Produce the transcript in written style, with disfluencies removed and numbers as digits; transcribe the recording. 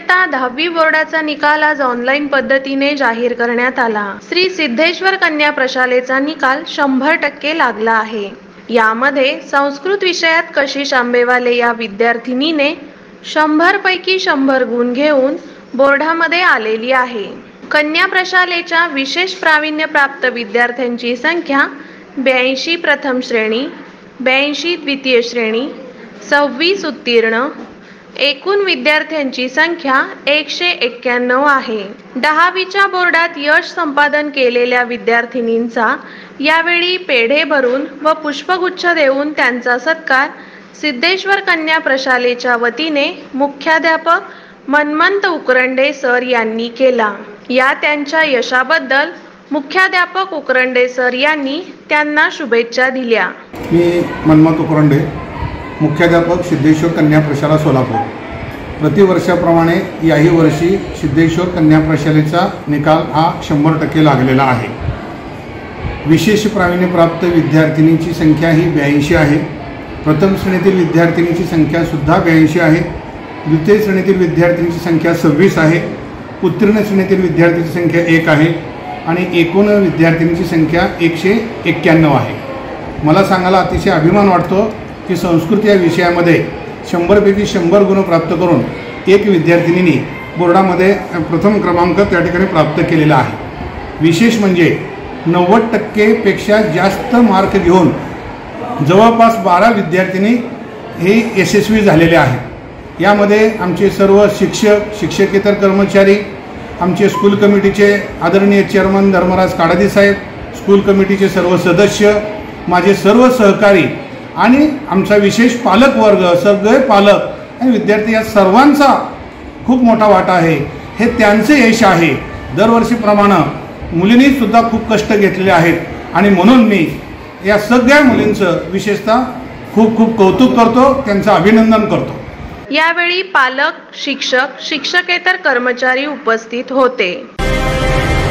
इयत्ता 10वी बोर्डाचा निकाल आज ऑनलाईन पद्धतीने जाहीर करण्यात आला। श्री सिद्धेश्वर कन्या प्रशालेचा निकाल 100% लागला आहे। यामध्ये संस्कृत विषयात कशिश आंबेवाले या विद्यार्थिनीने 100 पैकी 100 गुण घेऊन बोर्डामध्ये आलेली आहे। कन्या प्रशालेच्या विशेष प्रावीण्य प्राप्त विद्यार्थ्यांची संख्या 82 प्रथम श्रेणी, 82 द्वितीय श्रेणी, 26 उत्तीर्ण, एकूण विद्यार्थ्यांची संख्या 191 आहे। 10वीच्या बोर्डात यश संपादन केलेल्या विद्यार्थिनींचा यावेळी पेढे भरून व पुष्पगुच्छ देऊन त्यांचा सत्कार सिद्धेश्वर कन्या प्रशालेच्या वतीने मुख्याध्यापक मनमंत उकरंडे सर यांनी केला। या त्यांच्या यशाबद्दल मुख्याध्यापक उकरंडे सर यांनी त्यांना शुभेच्छा दिल्या। मी मनमंत उकरंडे, मुख्याध्यापक सिद्धेश्वर कन्या प्रशाला सोलापूर। प्रतिवर्षाप्रमाणे याही वर्षी सिद्धेश्वर कन्या प्रशालेचा निकाल हा 100% लागलेला आहे। विशेष प्रावीण्य प्राप्त विद्यार्थिनींची संख्या ही 82 आहे। प्रथम श्रेणीतील विद्यार्थिनींची संख्या सुद्धा 82 आहे। द्वितीय श्रेणीतील विद्यार्थिनींची संख्या 26 आहे। उत्तीर्ण श्रेणीतील विद्यार्थ्यांची संख्या 1 आहे आणि एकूण विद्यार्थिनींची संख्या 191 आहे। मला सांगायला अतिशय अभिमान वाटतो की संस्कृत या विषयामध्ये 100 पैकी 100 गुण प्राप्त करून एक विद्यार्थिनीने बोर्डामध्ये प्रथम क्रमांक त्या ठिकाणी प्राप्त केलेला आहे। विशेष म्हणजे 90% पेक्षा जास्त मार्क घेऊन जवळपास 12 विद्यार्थिनी हे यशस्वी झालेले आहेत। यामध्ये आमचे सर्व शिक्षक, शिक्षकेतर कर्मचारी, आमचे स्कूल कमिटीचे आदरणीय चेअरमन धर्मराज काडादी साहेब, स्कूल कमिटीचे सर्व सदस्य, माझे सर्व सहकारी आणि आमचा विशेष पालक वर्ग, सगळे पालक आणि विद्यार्थी या सर्वांचा खूप मोठा वाटा आहे। हे त्यांचे यश आहे। दरवर्षीप्रमाणे मुलींनी सुद्धा खूप कष्ट घेतलेले आहेत आणि म्हणून मी या सगळ्या मुलींचं विशेषतः खूप खूप कौतुक करतो, त्यांचं अभिनंदन करतो। यावेळी पालक, शिक्षक, शिक्षकेतर कर्मचारी उपस्थित होते।